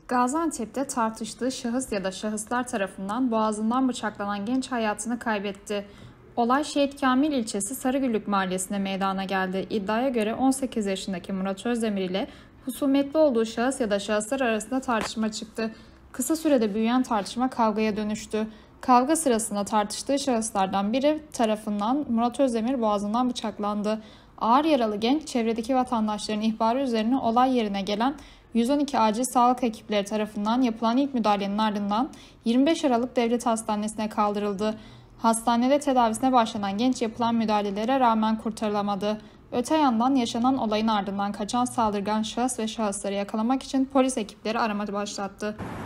Gaziantep'te tartıştığı şahıs ya da şahıslar tarafından boğazından bıçaklanan genç hayatını kaybetti. Olay Şehit Kamil ilçesi Sarıgüllük mahallesinde meydana geldi. İddiaya göre 18 yaşındaki Murat Özdemir ile husumetli olduğu şahıs ya da şahıslar arasında tartışma çıktı. Kısa sürede büyüyen tartışma kavgaya dönüştü. Kavga sırasında tartıştığı şahıslardan biri tarafından Murat Özdemir boğazından bıçaklandı. Ağır yaralı genç çevredeki vatandaşların ihbarı üzerine olay yerine gelen 112 acil sağlık ekipleri tarafından yapılan ilk müdahalenin ardından 25 Aralık Devlet Hastanesi'ne kaldırıldı. Hastanede tedavisine başlanan genç yapılan müdahalelere rağmen kurtarılamadı. Öte yandan yaşanan olayın ardından kaçan saldırgan şahıs ve şahısları yakalamak için polis ekipleri arama başlattı.